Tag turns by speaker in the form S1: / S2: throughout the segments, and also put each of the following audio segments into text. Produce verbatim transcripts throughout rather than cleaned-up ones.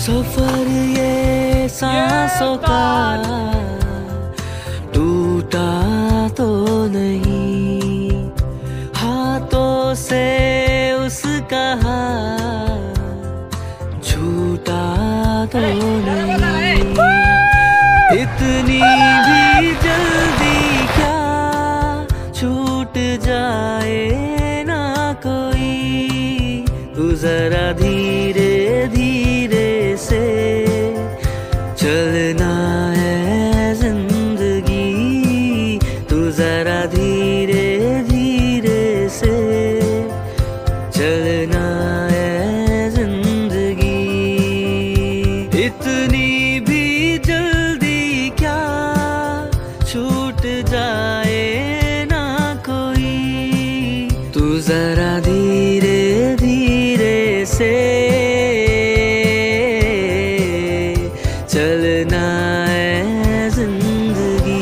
S1: सफर ये सांसों का टूटा तो नहीं, हाथों से उसका हाथ छूटा तो नहीं। इतनी भी जल्दी क्या छूट जाए ना कोई, तू जरा धीरे धीरे से चलना है जिंदगी, तू जरा धीरे धीरे से चलना है जिंदगी। इतनी भी जल्दी क्या छूट जाए ना कोई, तू जरा धीरे धीरे से चलना है जिंदगी।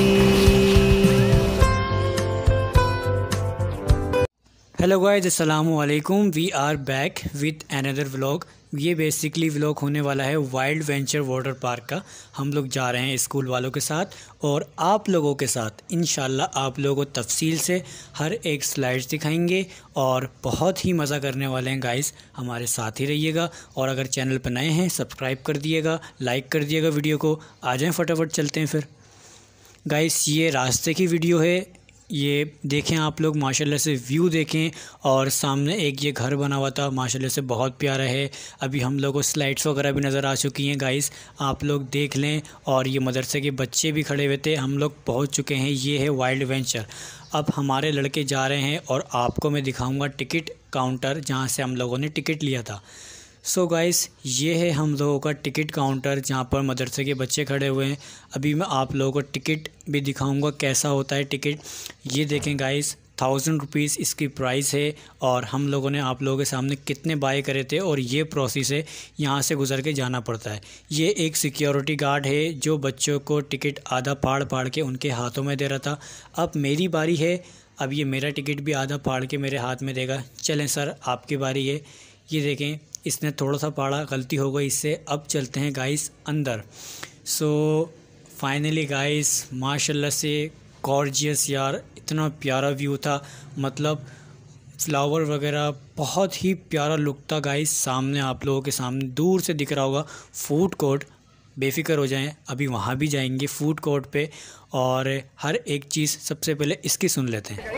S2: हेलो गाइस, अस्सलामु अलैकुम। We are back with another vlog. ये बेसिकली व्लॉग होने वाला है वाइल्ड वेंचर वाटर पार्क का। हम लोग जा रहे हैं स्कूल वालों के साथ और आप लोगों के साथ इंशाल्लाह आप लोगों को तफसील से हर एक स्लाइड्स दिखाएंगे और बहुत ही मज़ा करने वाले हैं गाइस। हमारे साथ ही रहिएगा और अगर चैनल पर नए हैं सब्सक्राइब कर दिएगा, लाइक कर दिएगा वीडियो को। आ जाएँ फटाफट चलते हैं फिर गाइस। ये रास्ते की वीडियो है, ये देखें आप लोग, माशाल्लाह से व्यू देखें। और सामने एक ये घर बना हुआ था, माशाल्लाह से बहुत प्यारा है। अभी हम लोगों को स्लाइड्स वगैरह भी नज़र आ चुकी हैं गाइस, आप लोग देख लें। और ये मदरसे के बच्चे भी खड़े हुए थे। हम लोग पहुंच चुके हैं, ये है वाइल्ड वेंचर। अब हमारे लड़के जा रहे हैं और आपको मैं दिखाऊंगा टिकट काउंटर जहाँ से हम लोगों ने टिकट लिया था। सो so गाइस, ये है हम लोगों का टिकट काउंटर जहाँ पर मदरसे के बच्चे खड़े हुए हैं। अभी मैं आप लोगों को टिकट भी दिखाऊंगा कैसा होता है टिकट। ये देखें गाइस, थाउजेंड रुपीज़ इसकी प्राइस है। और हम लोगों ने आप लोगों के सामने कितने बाय करे थे और ये प्रोसेस है, यहाँ से गुजर के जाना पड़ता है। ये एक सिक्योरिटी गार्ड है जो बच्चों को टिकट आधा फाड़ फाड़ के उनके हाथों में दे रहा था। अब मेरी बारी है, अब ये मेरा टिकट भी आधा फाड़ के मेरे हाथ में देगा। चलें सर, आपकी बारी है। ये देखें, इसने थोड़ा सा फाड़ा, गलती हो गई इससे। अब चलते हैं गाइस अंदर। सो फाइनली गाइस, माशाल्लाह से गॉर्जियस यार, इतना प्यारा व्यू था। मतलब फ्लावर वगैरह, बहुत ही प्यारा लुक था गाइस। सामने आप लोगों के सामने दूर से दिख रहा होगा फूड कोर्ट। बेफिक्र हो जाएं, अभी वहाँ भी जाएंगे फूड कोर्ट पे और हर एक चीज़। सबसे पहले इसकी सुन लेते हैं।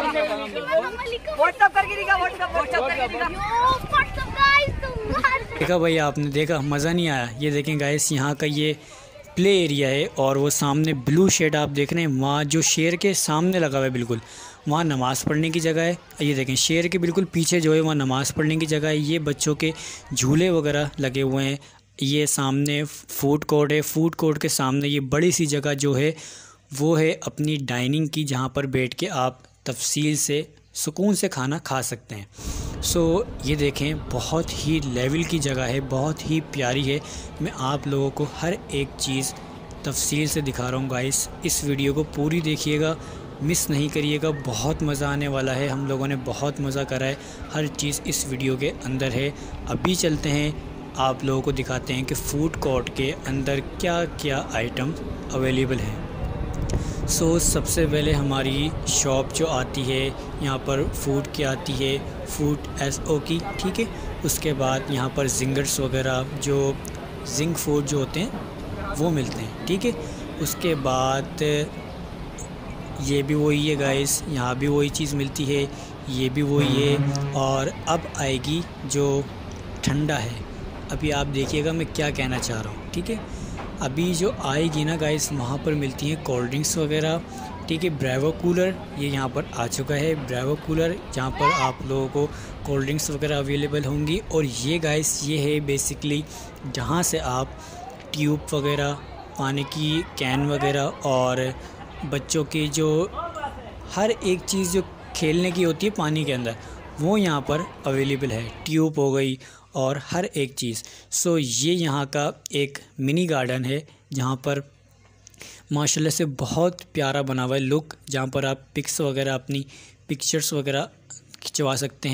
S2: देखा भाई, आपने देखा, मज़ा नहीं आया? ये देखें गाइस, यहाँ का ये प्ले एरिया है और वो सामने ब्लू शेड आप देख रहे हैं, वहाँ जो शेर के सामने लगा हुआ है बिल्कुल, वहाँ नमाज़ पढ़ने की जगह है। ये देखें, शेर के बिल्कुल पीछे जो है वहाँ नमाज़ पढ़ने की जगह है। ये बच्चों के झूले वगैरह लगे हुए हैं। ये सामने फूड कोर्ट है। फूड कोर्ट के सामने ये बड़ी सी जगह जो है वो है अपनी डाइनिंग की, जहाँ पर बैठ के आप तफसील से सुकून से खाना खा सकते हैं। सो so, ये देखें, बहुत ही लेवल की जगह है, बहुत ही प्यारी है। मैं आप लोगों को हर एक चीज़ तफसील से दिखा रहा हूँ गाइस। इस वीडियो को पूरी देखिएगा, मिस नहीं करिएगा, बहुत मज़ा आने वाला है। हम लोगों ने बहुत मज़ा करा है, हर चीज़ इस वीडियो के अंदर है। अभी चलते हैं, आप लोगों को दिखाते हैं कि फ़ूड कोर्ट के अंदर क्या क्या आइटम अवेलेबल हैं। सो so, सबसे पहले हमारी शॉप जो आती है यहाँ पर फ़ूड की आती है, फूड एस ओ की, ठीक है। उसके बाद यहाँ पर जिंगर्स वगैरह जो जिंक फूड जो होते हैं वो मिलते हैं, ठीक है। उसके बाद ये भी वही है गाइस, यहाँ भी वही चीज़ मिलती है, ये भी वही है। और अब आएगी जो ठंडा है। अभी आप देखिएगा मैं क्या कहना चाह रहा हूँ, ठीक है। अभी जो आएगी ना गाइस, वहाँ पर मिलती हैं कोल्ड ड्रिंक्स वगैरह, ठीक है। ब्रेवो कूलर ये यहाँ पर आ चुका है, ब्रेवो कूलर, जहाँ पर आप लोगों को कोल्ड ड्रिंक्स वगैरह अवेलेबल होंगी। और ये गाइस, ये है बेसिकली जहाँ से आप ट्यूब वगैरह, पानी की कैन वगैरह और बच्चों की जो हर एक चीज़ जो खेलने की होती है पानी के अंदर, वो यहाँ पर अवेलेबल है। ट्यूब हो गई और हर एक चीज़। सो ये यहाँ का एक मिनी गार्डन है जहाँ पर माशाल्लाह से बहुत प्यारा बना हुआ है लुक, जहाँ पर आप पिक्स वगैरह, अपनी पिक्चर्स वगैरह खिंचवा सकते हैं।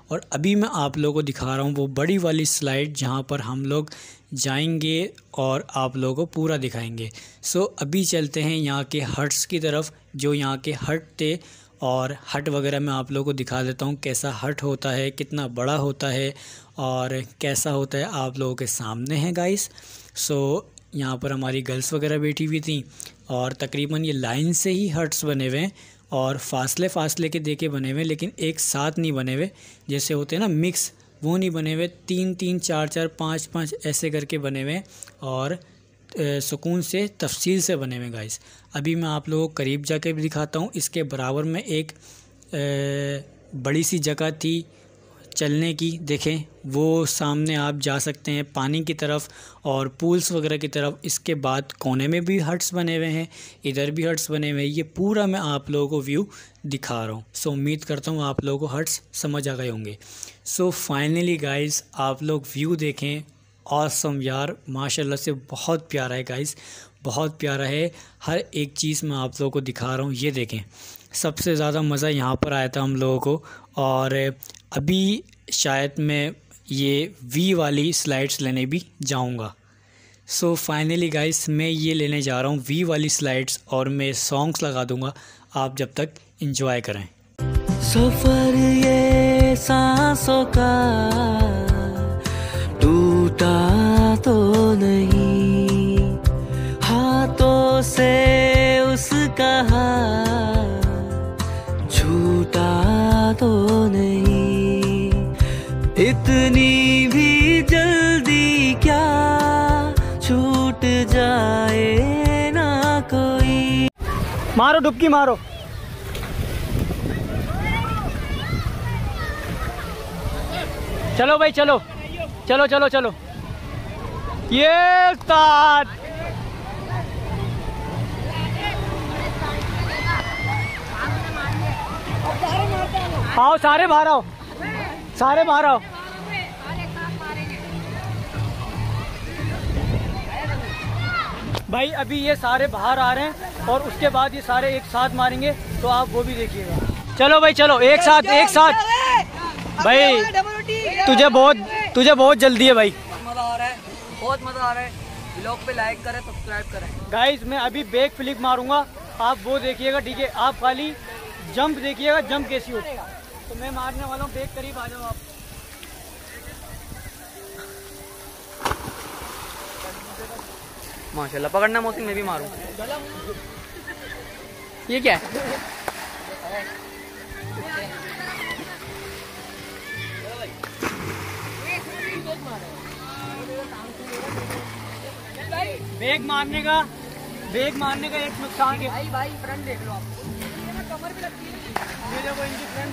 S2: और अभी मैं आप लोगों को दिखा रहा हूँ वो बड़ी वाली स्लाइड जहाँ पर हम लोग जाएंगे और आप लोगों को पूरा दिखाएंगे। सो अभी चलते हैं यहाँ के हट्स की तरफ, जो यहाँ के हट थे, और हट वगैरह मैं आप लोगों को दिखा देता हूँ कैसा हट होता है, कितना बड़ा होता है और कैसा होता है, आप लोगों के सामने है गाइस। सो यहाँ पर हमारी गर्ल्स वगैरह बैठी हुई थी और तकरीबन ये लाइन से ही हट्स बने हुए हैं और फासले फासले के देके बने हुए, लेकिन एक साथ नहीं बने हुए जैसे होते हैं ना मिक्स, वो नहीं बने हुए, तीन तीन चार चार पाँच पाँच ऐसे करके बने हुए और सुकून से तफसील से बने हुए गाइस। अभी मैं आप लोगों को करीब जाके भी दिखाता हूँ। इसके बराबर में एक ए, बड़ी सी जगह थी चलने की, देखें वो सामने आप जा सकते हैं पानी की तरफ और पूल्स वगैरह की तरफ। इसके बाद कोने में भी हट्स बने हुए हैं, इधर भी हट्स बने हुए हैं। ये पूरा मैं आप लोगों को व्यू दिखा रहा हूँ। सो उम्मीद करता हूँ आप लोगों को हट्स समझ आ गए होंगे। सो फाइनली गाइस आप लोग व्यू देखें, ऑसम यार, माशाल्लाह से बहुत प्यारा है गाइस, बहुत प्यारा है। हर एक चीज़ मैं आप लोगों को दिखा रहा हूँ। ये देखें, सबसे ज़्यादा मज़ा यहाँ पर आया था हम लोगों को। और अभी शायद मैं ये वी वाली स्लाइड्स लेने भी जाऊँगा। सो फाइनली गाइस मैं ये लेने जा रहा हूँ वी वाली स्लाइड्स, और मैं सॉन्ग्स लगा दूँगा, आप जब तक एंजॉय करें।
S1: सफर ये सांसों का टूटा तो नहीं, हाथों से उसका हाथ छूटा तो नहीं, इतनी भी जल्दी क्या छूट जाए ना कोई।
S2: मारो डुबकी मारो। चलो भाई चलो चलो चलो चलो। ये उस्ताद आओ, सारे बाहर आओ, सारे बाहर आओ। भाई अभी ये सारे बाहर आ रहे हैं और उसके बाद ये सारे एक साथ मारेंगे, तो आप वो भी देखिएगा। चलो भाई चलो, एक साथ एक साथ। भाई तुझे बहुत तुझे बहुत जल्दी है भाई।
S3: मजा आ रहा है, बहुत मजा आ रहा है। ब्लॉग पे लाइक करें, सब्सक्राइब करें।
S2: गाइस मैं अभी बैक फ्लिप मारूंगा, आप वो देखिएगा, ठीक है? आप खाली जंप देखिएगा, जंप कैसी होती है। तो मैं मारने वाला हूँ, बैक करीब आ जाओ आप।
S3: माशाल्लाह, पकड़ना मौसम में भी मारूं। ये क्या है?
S2: बैग मारने का बैग मारने का एक नुकसान है
S3: भाई भाई फ्रंट देख लो आप, कमर भी लगती है।
S2: ये देखो, इनकी फ्रंट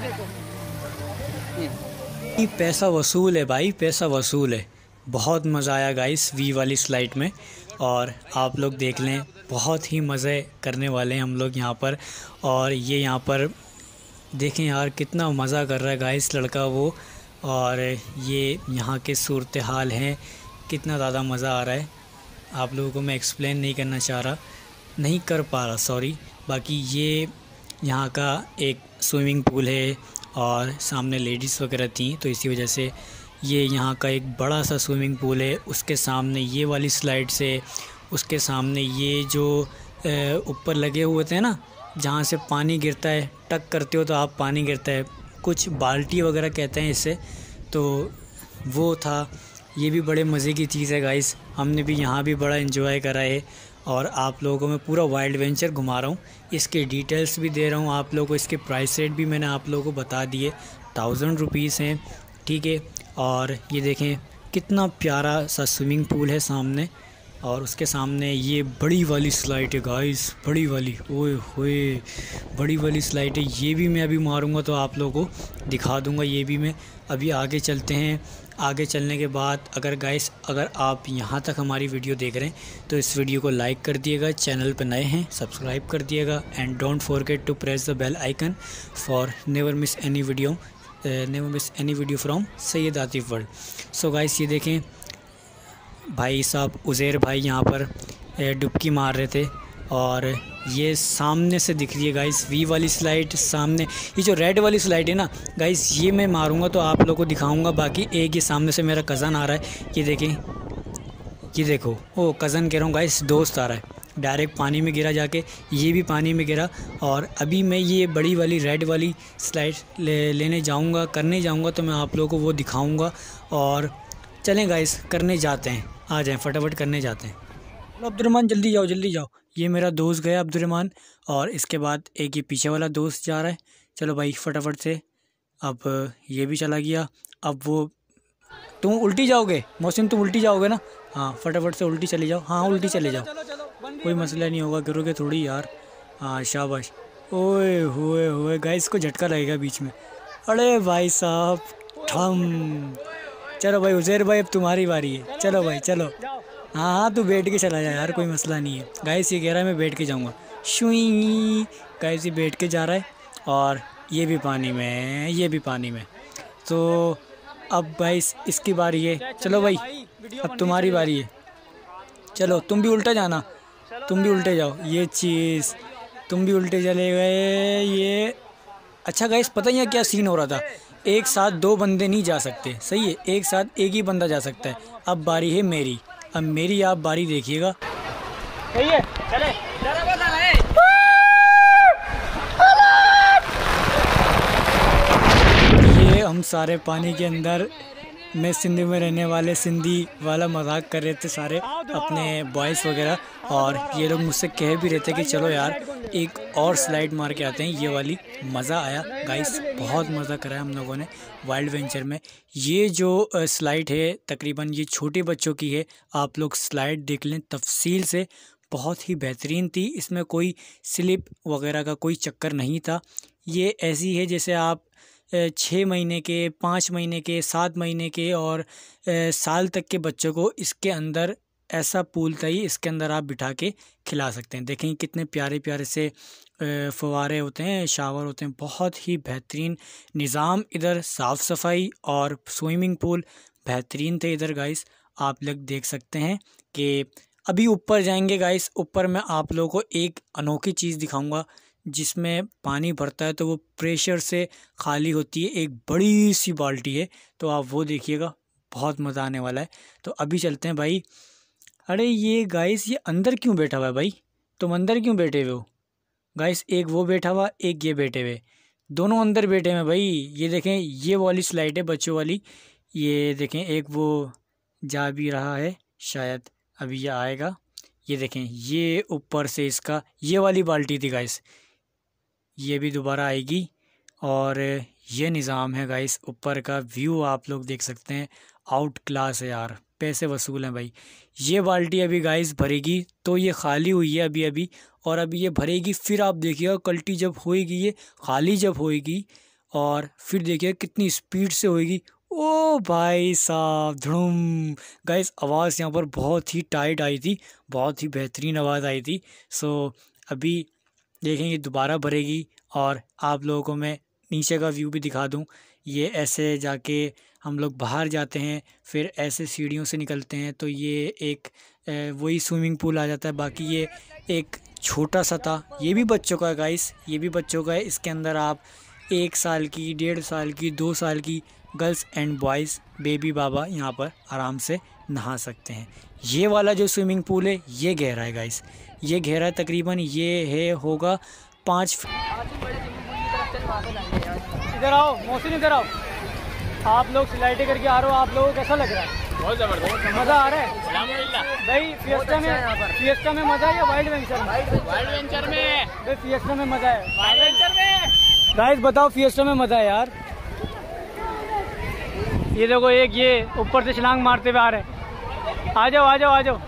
S2: देखो। पैसा वसूल है भाई, पैसा वसूल है। बहुत मज़ा आया गाइस वी वाली स्लाइड में, और आप लोग देख लें, बहुत ही मज़े करने वाले हैं हम लोग यहाँ पर। और ये यहाँ पर देखें यार, कितना मज़ा कर रहा है गाइस लड़का वो, और ये यहाँ के सूरत हाल हैं, कितना ज़्यादा मज़ा आ रहा है। आप लोगों को मैं एक्सप्लेन नहीं करना चाह रहा, नहीं कर पा रहा, सॉरी। बाकी ये यहाँ का एक स्विमिंग पूल है और सामने लेडीज़ वगैरह थी, तो इसी वजह से ये यहाँ का एक बड़ा सा स्विमिंग पूल है। उसके सामने ये वाली स्लाइड से, उसके सामने ये जो ऊपर लगे हुए थे ना, जहाँ से पानी गिरता है, टक करते हो तो आप पानी गिरता है, कुछ बाल्टी वगैरह कहते हैं इसे, तो वो था। ये भी बड़े मज़े की चीज़ है गाइस, हमने भी यहाँ भी बड़ा एंजॉय करा है। और आप लोगों को मैं पूरा वाइल्ड वेंचर घुमा रहा हूँ, इसके डिटेल्स भी दे रहा हूँ आप लोगों को। इसके प्राइस रेट भी मैंने आप लोगों को बता दिए, थाउजेंड रुपीज़ हैं, ठीक है। और ये देखें कितना प्यारा सा स्विमिंग पूल है सामने, और उसके सामने ये बड़ी वाली स्लाइड है गाइस, बड़ी वाली, ओए होए बड़ी वाली स्लाइड है। ये भी मैं अभी मारूंगा तो आप लोगों को दिखा दूंगा, ये भी मैं। अभी आगे चलते हैं। आगे चलने के बाद अगर गाइस अगर आप यहाँ तक हमारी वीडियो देख रहे हैं तो इस वीडियो को लाइक कर दिएगा, चैनल पर नए हैं सब्सक्राइब कर दिएगा, and don't forget to press the bell icon for never miss any video never miss any video from Syed Atif world. So guys ये देखें भाई साहब उज़ैर भाई यहाँ पर डुबकी मार रहे थे, और ये सामने से दिख रही है गाइस वी वाली स्लाइड सामने। ये जो रेड वाली स्लाइड है ना गाइस, ये मैं मारूंगा तो आप लोगों को दिखाऊंगा। बाकी एक ये सामने से मेरा कज़न आ रहा है, ये देखें, ये देखो, ओ कज़न कह रहा हूँ गाइस, दोस्त आ रहा है, डायरेक्ट पानी में गिरा जाके, ये भी पानी में गिरा। और अभी मैं ये बड़ी वाली रेड वाली स्लाइड ले, लेने जाऊँगा, करने जाऊँगा, तो मैं आप लोगों को वो दिखाऊँगा। और चलें गाइस करने जाते हैं, आ जाएँ फटाफट करने जाते हैं। अब्दुर्रहमान जल्दी जाओ जल्दी जाओ। ये मेरा दोस्त गया अब्दुर्रहमान, और इसके बाद एक ये पीछे वाला दोस्त जा रहा है। चलो भाई फटाफट से, अब ये भी चला गया। अब वो तुम उल्टी जाओगे मोहसिन, तुम उल्टी जाओगे ना? हाँ फटाफट से उल्टी चले जाओ, हाँ उल्टी चले जाओ, कोई मसला नहीं होगा, गिरोगे थोड़ी यार। हाँ शाबाश। ओए होए होए गाइस, को झटका लगेगा बीच में। अरे भाई साहब ठम। चलो भाई उज़ैर भाई अब तुम्हारी बारी है, चलो भाई चलो। हाँ हाँ तू बैठ के चला जा यार, कोई मसला नहीं है। गाइस ये कह रहा है मैं बैठ के जाऊँगा, शुई। गाइस ये बैठ के जा रहा है, और ये भी पानी में, ये भी पानी में। तो अब गाइस इसकी बारी है, चलो भाई अब तुम्हारी बारी है। चलो तुम भी उल्टा जाना, तुम भी उल्टे जाओ, ये चीज़ तुम भी उल्टे चले गए। ये अच्छा गाइस, पता ही है क्या सीन हो रहा था, एक साथ दो बंदे नहीं जा सकते, सही है, एक साथ एक ही बंदा जा सकता है। अब बारी है मेरी, अब मेरी आप बारी देखिएगा।
S3: सही है, चले
S2: ये हम सारे पानी के अंदर, मैं सिंधी में रहने वाले सिंधी वाला मजाक कर रहे थे सारे अपने बॉयज़ वगैरह, और ये लोग मुझसे कह भी रहे थे कि चलो यार एक और स्लाइड मार के आते हैं, ये वाली। मज़ा आया गाइस, बहुत मज़ा करा हम लोगों ने वाइल्ड वेंचर में। ये जो स्लाइड है तकरीबन ये छोटे बच्चों की है, आप लोग स्लाइड देख लें तफसील से, बहुत ही बेहतरीन थी। इसमें कोई स्लिप वगैरह का कोई चक्कर नहीं था। ये ऐसी है जैसे आप छः महीने के, पाँच महीने के, सात महीने के और साल तक के बच्चों को इसके अंदर ऐसा पूल था ही, इसके अंदर आप बिठा के खिला सकते हैं। देखें कितने प्यारे प्यारे से फव्वारे होते हैं, शावर होते हैं, बहुत ही बेहतरीन निज़ाम। इधर साफ़ सफाई और स्विमिंग पूल बेहतरीन थे इधर गाइस, आप लोग देख सकते हैं। कि अभी ऊपर जाएंगे गाइस, ऊपर मैं आप लोगों को एक अनोखी चीज़ दिखाऊंगा जिसमें पानी भरता है तो वो प्रेशर से खाली होती है, एक बड़ी सी बाल्टी है, तो आप वो देखिएगा, बहुत मज़ा आने वाला है। तो अभी चलते हैं भाई। अरे ये गाइस ये अंदर क्यों बैठा हुआ है भाई, तुम अंदर क्यों बैठे हुए हो गाइस? एक वो बैठा हुआ, एक ये बैठे हुए, दोनों अंदर बैठे हुए भाई। ये देखें ये वाली स्लाइड है बच्चों वाली, ये देखें एक वो जा भी रहा है, शायद अभी ये आएगा। ये देखें ये ऊपर से इसका ये वाली बाल्टी थी गाइस, ये भी दोबारा आएगी। और ये निज़ाम है गाइस, ऊपर का व्यू आप लोग देख सकते हैं, आउट क्लास है यार, पैसे वसूल हैं भाई। ये बाल्टी अभी गाइस भरेगी, तो ये खाली हुई है अभी अभी, और अभी ये भरेगी, फिर आप देखिएगा कल्टी जब होएगी, ये खाली जब होएगी, और फिर देखिएगा कितनी स्पीड से होएगी। ओ भाई साहब धूम गाइस, आवाज़ यहाँ पर बहुत ही टाइट आई थी, बहुत ही बेहतरीन आवाज़ आई थी। सो अभी देखेंगे दोबारा भरेगी, और आप लोगों को मैं नीचे का व्यू भी दिखा दूं। ये ऐसे जाके हम लोग बाहर जाते हैं, फिर ऐसे सीढ़ियों से निकलते हैं, तो ये एक वही स्विमिंग पूल आ जाता है। बाकी ये एक छोटा सा था, ये भी बच्चों का है गाइस, ये भी बच्चों का है। इसके अंदर आप एक साल की, डेढ़ साल की, दो साल की गर्ल्स एंड बॉयज़, बेबी बाबा यहाँ पर आराम से नहा सकते हैं। ये वाला जो स्विमिंग पूल है ये गहरा है गाइस, ये गहरा तकरीबन ये है होगा पाँच।
S3: इधर आओ मोहसिन, इधर आओ। आप लोग स्लाइडें करके आ रहे हो, आप लोगों को कैसा लग रहा है?
S4: बहुत जबरदस्त
S3: मज़ा आ रहा है भाई। फिएस्टा में फिएस्टा में मज़ा है या वाइल्ड वेंचर में?
S4: वाइल्ड वेंचर में
S3: भाई फिएस्टा में मज़ा है।
S4: वाइल्ड वेंचर में
S3: गाइस बताओ फिएस्टा में मज़ा है यार। ये देखो एक ये ऊपर से छलांग मारते हुए आ रहे हैं, आ जाओ आ जाओ आ जाओ।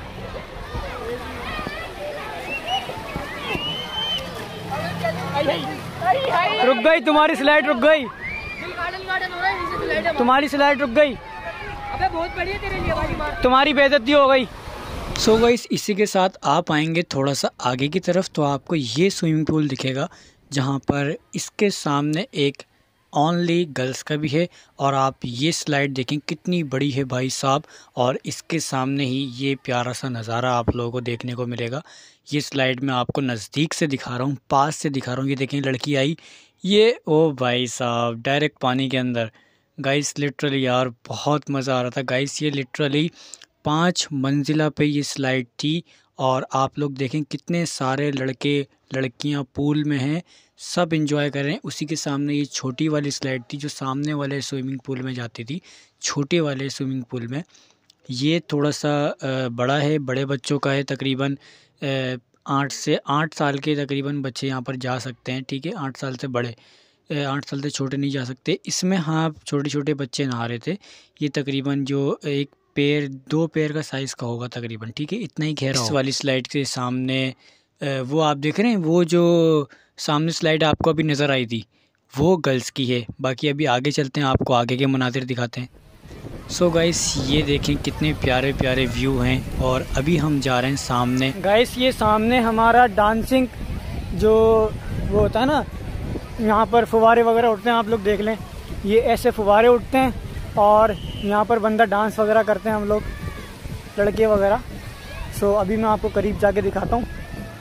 S3: रुक गई तुम्हारी स्लाइड, रुक गई तुम्हारी स्लाइड, रुक गई। अबे बहुत बढ़िया तेरे लिए वाली मार, तुम्हारी बेइज्जती हो गई।
S2: सो so गाइस इसी के साथ आप आएंगे थोड़ा सा आगे की तरफ, तो आपको ये स्विमिंग पूल दिखेगा, जहाँ पर इसके सामने एक ओनली गर्ल्स का भी है। और आप ये स्लाइड देखें कितनी बड़ी है भाई साहब, और इसके सामने ही ये प्यारा सा नज़ारा आप लोगों को देखने को मिलेगा। ये स्लाइड मैं आपको नज़दीक से दिखा रहा हूँ, पास से दिखा रहा हूँ। ये देखें लड़की आई, ये ओ भाई साहब डायरेक्ट पानी के अंदर। गाइस लिटरली यार बहुत मज़ा आ रहा था गाइस। ये लिटरली पाँच मंजिला पे ये स्लाइड थी, और आप लोग देखें कितने सारे लड़के लड़कियां पूल में हैं, सब एंजॉय कर रहे हैं। उसी के सामने ये छोटी वाली स्लाइड थी जो सामने वाले स्विमिंग पूल में जाती थी। छोटे वाले स्विमिंग पूल में ये थोड़ा सा बड़ा है, बड़े बच्चों का है। तकरीबन आठ से आठ साल के तकरीबन बच्चे यहाँ पर जा सकते हैं, ठीक है। आठ साल से बड़े, आठ साल से छोटे नहीं जा सकते इसमें। हाँ छोटे छोटे बच्चे नहा रहे थे। ये तकरीबन जो एक पैर दो पैर का साइज़ का होगा तकरीबन, ठीक है, इतना ही गहरा। इस वाली स्लाइड के सामने वो आप देख रहे हैं, वो जो सामने स्लाइड आपको अभी नज़र आई थी वो गर्ल्स की है। बाकी अभी आगे चलते हैं, आपको आगे के मनाज़िर दिखाते हैं। सो गाइस ये देखें कितने प्यारे प्यारे व्यू हैं, और अभी हम जा रहे हैं सामने।
S3: गाइस ये सामने हमारा डांसिंग जो वो होता है ना, यहाँ पर फुवारे वगैरह उठते हैं, आप लोग देख लें। ये ऐसे फुवारे उठते हैं और यहाँ पर बंदा डांस वगैरह करते हैं हम लोग, लड़के वगैरह। सो अभी मैं आपको करीब जाके दिखाता हूँ।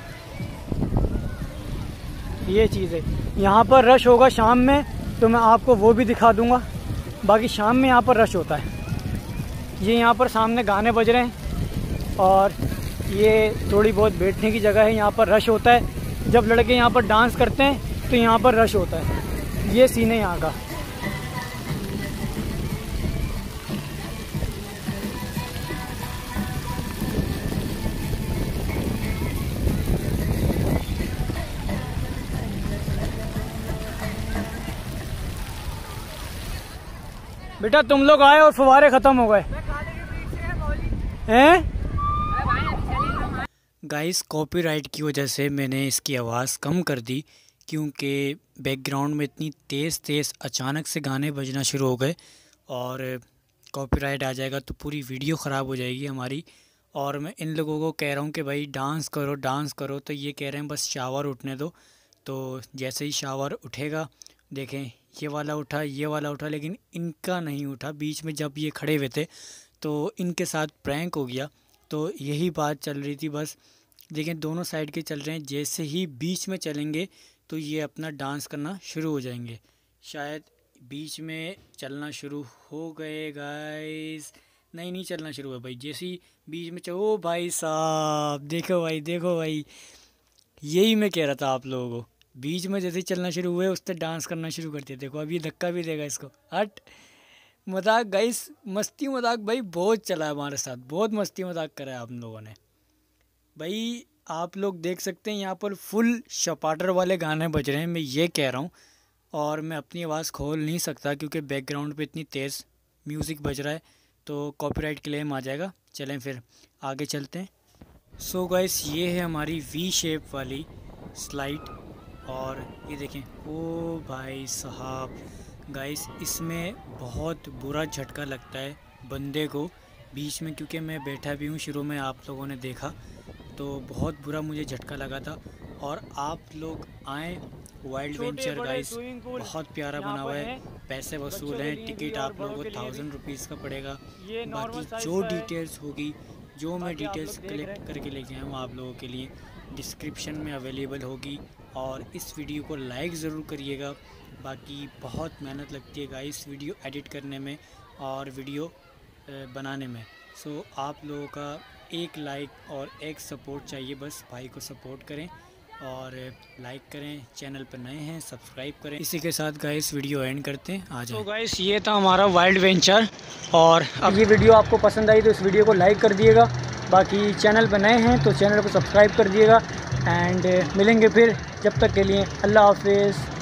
S3: ये चीज़ है, यहाँ पर रश होगा शाम में, तो मैं आपको वो भी दिखा दूँगा। बाकी शाम में यहाँ पर रश होता है। ये यहाँ पर सामने गाने बज रहे हैं, और ये थोड़ी बहुत बैठने की जगह है। यहाँ पर रश होता है जब लड़के यहाँ पर डांस करते हैं, तो यहाँ पर रश होता है। ये सीन है यहाँ का। बेटा तुम लोग आए और फुवारे ख़त्म हो गए हैं।
S2: गाइस कॉपीराइट की वजह से मैंने इसकी आवाज़ कम कर दी, क्योंकि बैकग्राउंड में इतनी तेज़ तेज़ अचानक से गाने बजना शुरू हो गए, और कॉपीराइट आ जाएगा तो पूरी वीडियो ख़राब हो जाएगी हमारी। और मैं इन लोगों को कह रहा हूँ कि भाई डांस करो डांस करो, तो ये कह रहे हैं बस शावर उठने दो। तो जैसे ही शावर उठेगा, देखें ये वाला उठा ये वाला उठा, लेकिन इनका नहीं उठा। बीच में जब ये खड़े हुए थे तो इनके साथ प्रैंक हो गया। तो यही बात चल रही थी बस। देखें दोनों साइड के चल रहे हैं, जैसे ही बीच में चलेंगे तो ये अपना डांस करना शुरू हो जाएंगे। शायद बीच में चलना शुरू हो गए गाइस। नहीं नहीं चलना शुरू हुआ भाई, जैसे ही बीच में चलो। ओ भाई साहब देखो भाई देखो भाई, यही मैं कह रहा था आप लोगों को। बीच में जैसे ही चलना शुरू हुए उससे डांस करना शुरू कर दिया। देखो अभी धक्का भी देगा इसको। हट मजाक गाइस, मस्ती मजाक भाई बहुत चला है हमारे साथ, बहुत मस्ती मजाक करा है आप लोगों ने भाई। आप लोग देख सकते हैं यहाँ पर फुल शपाटर वाले गाने बज रहे हैं, मैं ये कह रहा हूँ। और मैं अपनी आवाज़ खोल नहीं सकता क्योंकि बैकग्राउंड पे इतनी तेज़ म्यूज़िक बज रहा है, तो कॉपीराइट क्लेम आ जाएगा। चलें फिर आगे चलते हैं। सो गाइस ये है हमारी वी शेप वाली स्लाइड, और ये देखें ओ भाई साहब गाइस, इसमें बहुत बुरा झटका लगता है बंदे को बीच में, क्योंकि मैं बैठा भी हूँ। शुरू में आप लोगों ने देखा तो बहुत बुरा मुझे झटका लगा था। और आप लोग आएँ, वाइल्ड वेंचर गाइस बहुत प्यारा बना हुआ है। पैसे वसूल हैं, टिकट आप लोगों को थाउजेंड रुपीज़ का पड़ेगा। बाकी जो डिटेल्स होगी, जो मैं डिटेल्स कलेक्ट करके लेके आया हूँ आप लोगों के लिए, डिस्क्रिप्शन में अवेलेबल होगी। और इस वीडियो को लाइक ज़रूर करिएगा। बाकी बहुत मेहनत लगती है गाइस वीडियो एडिट करने में और वीडियो बनाने में। सो आप लोगों का एक लाइक और एक सपोर्ट चाहिए, बस भाई को सपोर्ट करें और लाइक करें। चैनल पर नए हैं सब्सक्राइब करें। इसी के साथ गाइस वीडियो एंड करते हैं, आ जाओ।
S3: तो गाइस ये था हमारा वाइल्ड वेंचर, और अब ये वीडियो आपको पसंद आई तो इस वीडियो को लाइक कर दिएगा। बाकी चैनल पर नए हैं तो चैनल को सब्सक्राइब कर दिएगा। एंड मिलेंगे फिर, जब तक के लिए अल्लाह हाफिज़।